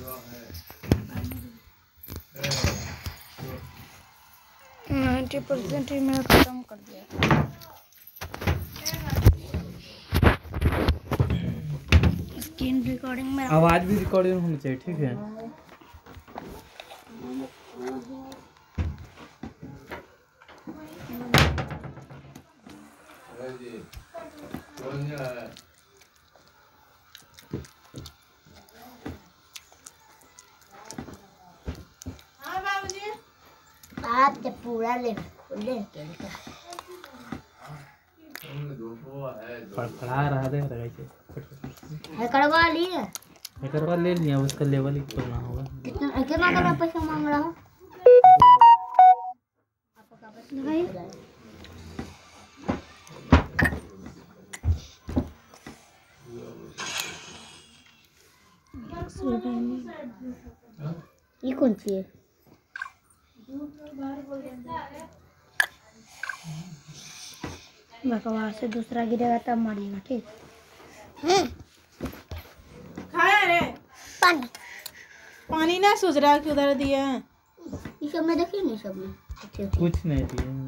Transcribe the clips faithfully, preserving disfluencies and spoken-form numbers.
Ninety percent ही मैंने खत्म कर दिया। स्क्रीन रिकॉर्डिंग में आवाज भी रिकॉर्डिंग होनी चाहिए, ठीक है। आप जब पूरा ले खोले फड़फड़ा रहा है है करवा लिए करवा ले लिया, उसका लेवल ही करना होगा। कितना कितना का पैसा मांग रहा है भाई? ये कौन सी है? बकवास से दूसरा गिरेगा तब मरिएगा, ठीक? खाया रे पानी पानी ना सोच रहा कि उधर दिया। ये सब में देखिए नहीं, सब में कुछ नहीं दिया।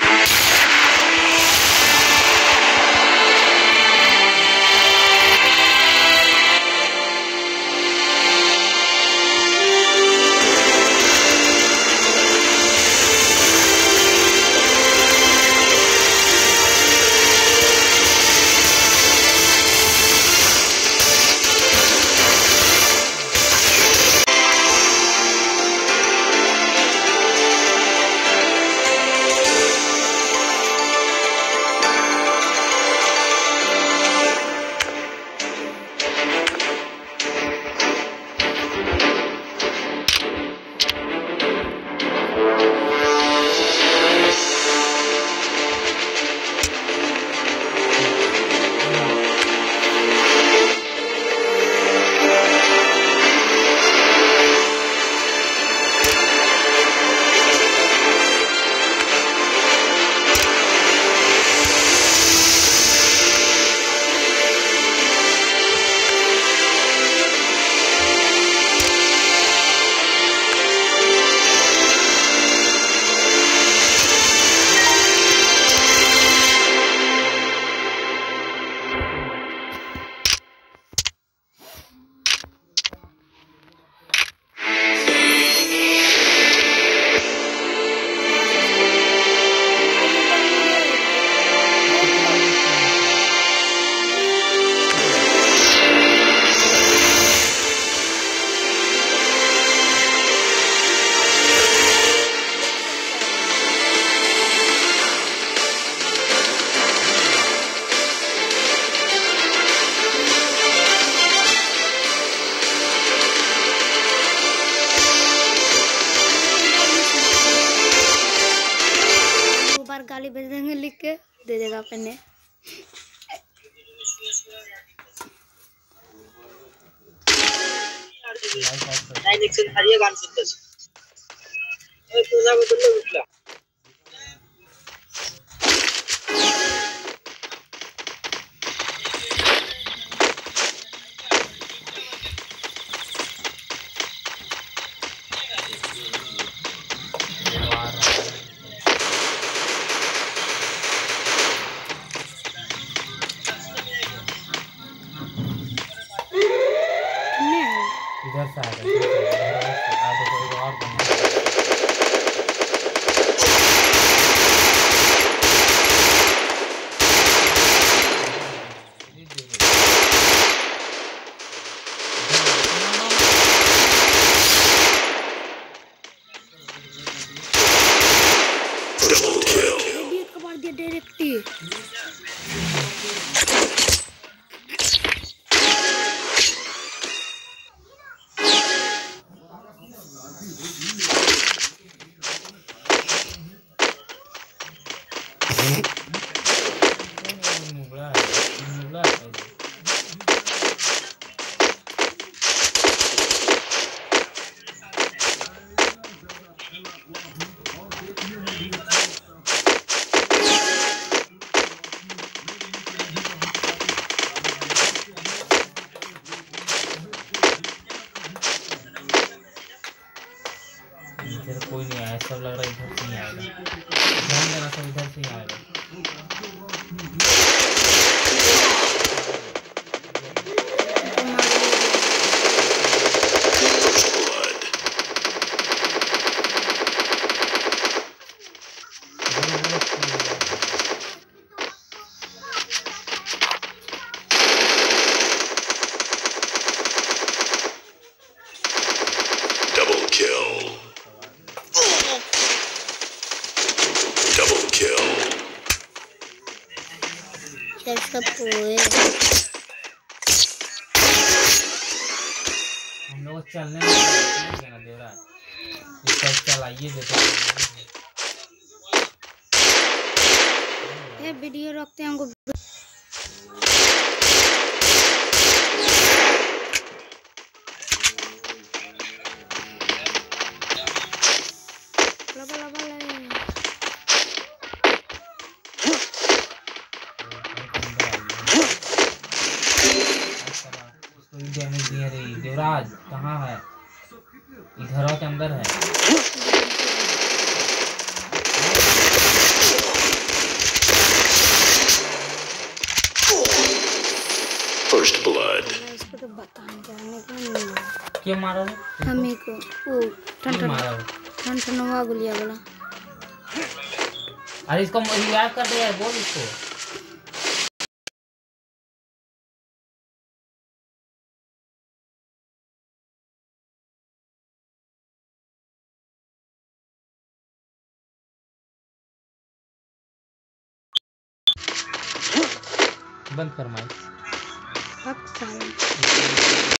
गाली भेज देंगे, लिख के दे देगा अपने। इधर से आ गए और इधर कोई नहीं आया, सब लग रहा है इधर से नहीं आएगा। ध्यान देना, सब इधर से ही आएगा। Double kill. Double kill. सब पोए हम लोग चलने में ना दे रहा है, इसका चलाइए देते ये वीडियो रखते हैं हमको। लबा लबा ले डैमेज नहीं रही। देवराज कहाँ है? इधर के अंदर है। First blood. इसको तो बताने जाने को नहीं मिला। क्या मारा है? हमें को वो ठन नहीं ठन मारा है। ठन ठनवा गुलिया वाला। अरे इसको रिवाइव कर दे यार, बोल इसको। बंद कर माइक। अब साला